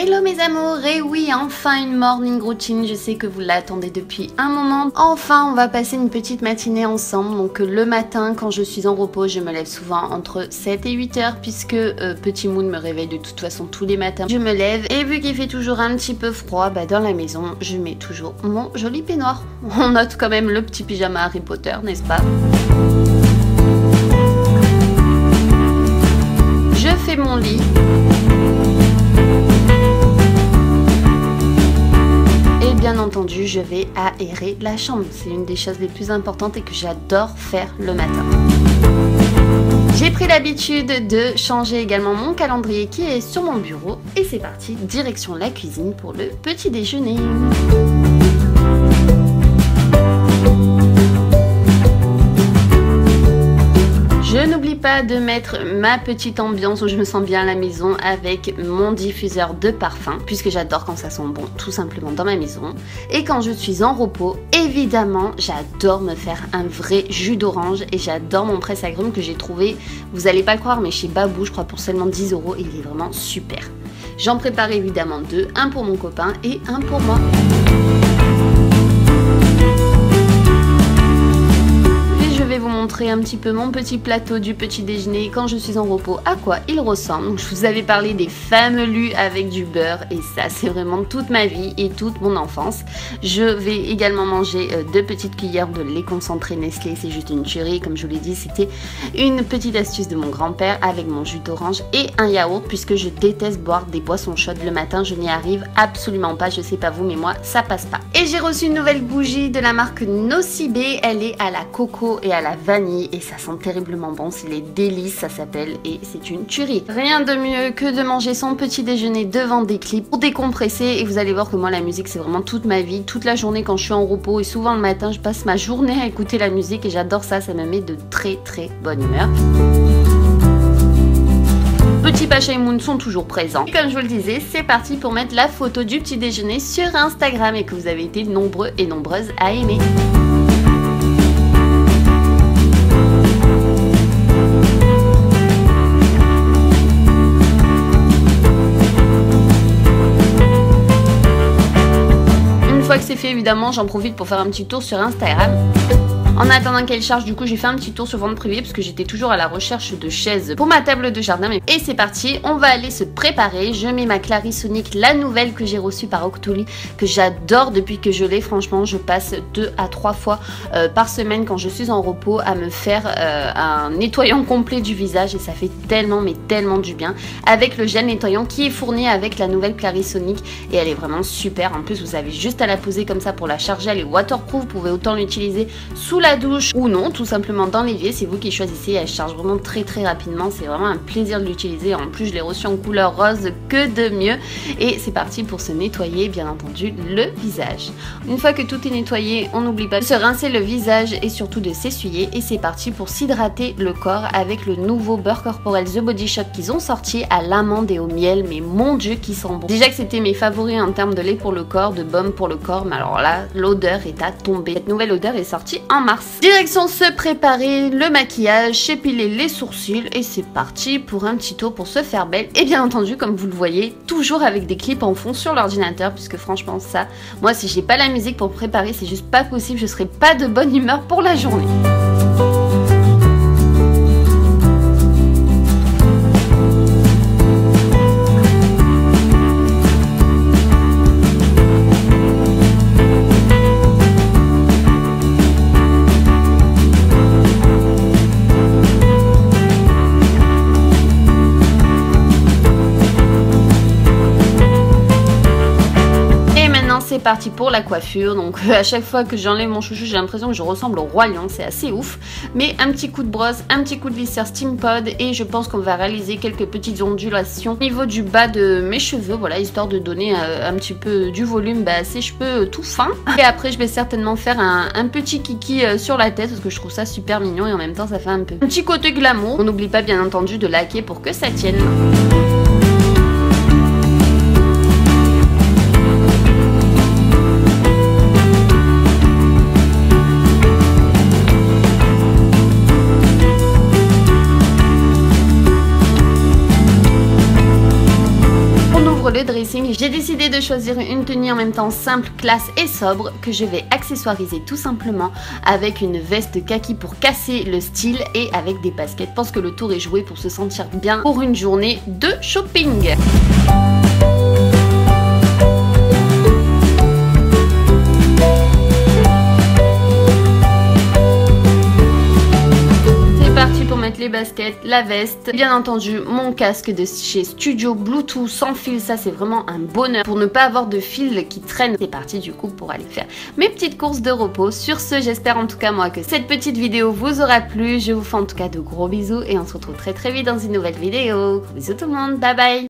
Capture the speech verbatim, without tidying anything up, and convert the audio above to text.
Hello mes amours, et oui, enfin une morning routine, je sais que vous l'attendez depuis un moment. Enfin, on va passer une petite matinée ensemble. Donc le matin, quand je suis en repos, je me lève souvent entre sept et huit heures puisque euh, Petit Moon me réveille de toute façon tous les matins. Je me lève et vu qu'il fait toujours un petit peu froid, bah, dans la maison, je mets toujours mon joli peignoir. On note quand même le petit pyjama Harry Potter, n'est-ce pas? Je fais mon lit. Bien entendu, je vais aérer la chambre. C'est une des choses les plus importantes et que j'adore faire le matin. J'ai pris l'habitude de changer également mon calendrier qui est sur mon bureau. Et c'est parti, direction la cuisine pour le petit déjeuner. Je n'oublie pas de mettre ma petite ambiance où je me sens bien à la maison avec mon diffuseur de parfum, puisque j'adore quand ça sent bon tout simplement dans ma maison. Et quand je suis en repos, évidemment, j'adore me faire un vrai jus d'orange et j'adore mon presse-agrumes que j'ai trouvé, vous allez pas le croire, mais chez Babou, je crois pour seulement dix euros et il est vraiment super. J'en prépare évidemment deux, un pour mon copain et un pour moi. Je vais vous montrer un petit peu mon petit plateau du petit déjeuner quand je suis en repos, à quoi il ressemble. Donc, je vous avais parlé des fameux lus avec du beurre et ça c'est vraiment toute ma vie et toute mon enfance. Je vais également manger euh, deux petites cuillères de lait concentré Nestlé, c'est juste une tuerie, comme je vous l'ai dit, c'était une petite astuce de mon grand-père avec mon jus d'orange et un yaourt puisque je déteste boire des boissons chaudes le matin, je n'y arrive absolument pas, je sais pas vous mais moi ça passe pas. Et j'ai reçu une nouvelle bougie de la marque Nocibé, elle est à la coco et à la vanille et ça sent terriblement bon, c'est les délices ça s'appelle et c'est une tuerie. Rien de mieux que de manger son petit déjeuner devant des clips pour décompresser et vous allez voir que moi la musique c'est vraiment toute ma vie, toute la journée quand je suis en repos et souvent le matin je passe ma journée à écouter la musique et j'adore ça, ça me met de très très bonne humeur. Petit Pacha et Moon sont toujours présents. Et comme je vous le disais, c'est parti pour mettre la photo du petit déjeuner sur Instagram et que vous avez été nombreux et nombreuses à aimer. Une fois que c'est fait, évidemment, j'en profite pour faire un petit tour sur Instagram. En attendant qu'elle charge, du coup, j'ai fait un petit tour sur vente privée parce que j'étais toujours à la recherche de chaises pour ma table de jardin. Et c'est parti, on va aller se préparer. Je mets ma Clarisonic, la nouvelle que j'ai reçue par Octoly, que j'adore depuis que je l'ai. Franchement, je passe deux à trois fois euh, par semaine quand je suis en repos à me faire euh, un nettoyant complet du visage et ça fait tellement, mais tellement du bien. Avec le gel nettoyant qui est fourni avec la nouvelle Clarisonic et elle est vraiment super. En plus, vous avez juste à la poser comme ça pour la charger. Elle est waterproof, vous pouvez autant l'utiliser sous la douche ou non, tout simplement dans l'évier, c'est vous qui choisissez. Elle charge vraiment très très rapidement, c'est vraiment un plaisir de l'utiliser. En plus je l'ai reçu en couleur rose, que de mieux. Et c'est parti pour se nettoyer bien entendu le visage. Une fois que tout est nettoyé, on n'oublie pas de se rincer le visage et surtout de s'essuyer. Et c'est parti pour s'hydrater le corps avec le nouveau beurre corporel The Body Shop qu'ils ont sorti à l'amande et au miel. Mais mon dieu qui sent bon. Déjà que c'était mes favoris en termes de lait pour le corps, de baume pour le corps, mais alors là l'odeur est à tomber. Cette nouvelle odeur est sortie en mars. Direction se préparer le maquillage, s'épiler les sourcils et c'est parti pour un petit tour pour se faire belle. Et bien entendu, comme vous le voyez, toujours avec des clips en fond sur l'ordinateur puisque franchement ça, moi si j'ai pas la musique pour préparer, c'est juste pas possible, je serai pas de bonne humeur pour la journée. C'est parti pour la coiffure. Donc euh, à chaque fois que j'enlève mon chouchou, j'ai l'impression que je ressemble au roi lion, c'est assez ouf. Mais un petit coup de brosse, un petit coup de lisseur Steam Pod et je pense qu'on va réaliser quelques petites ondulations au niveau du bas de mes cheveux, voilà, histoire de donner euh, un petit peu du volume bah, à ces cheveux euh, tout fins. Et après je vais certainement faire un, un petit kiki euh, sur la tête parce que je trouve ça super mignon et en même temps ça fait un peu un petit côté glamour. On n'oublie pas bien entendu de laquer pour que ça tienne. le dressing shopping, j'ai décidé de choisir une tenue en même temps simple, classe et sobre que je vais accessoiriser tout simplement avec une veste kaki pour casser le style et avec des baskets. Je pense que le tour est joué pour se sentir bien pour une journée de shopping. Les baskets, la veste, bien entendu mon casque de chez Studio Bluetooth sans fil, ça c'est vraiment un bonheur pour ne pas avoir de fil qui traîne. C'est parti du coup pour aller faire mes petites courses de repos. Sur ce, j'espère en tout cas moi que cette petite vidéo vous aura plu. Je vous fais en tout cas de gros bisous et on se retrouve très très vite dans une nouvelle vidéo. Bisous tout le monde, bye bye.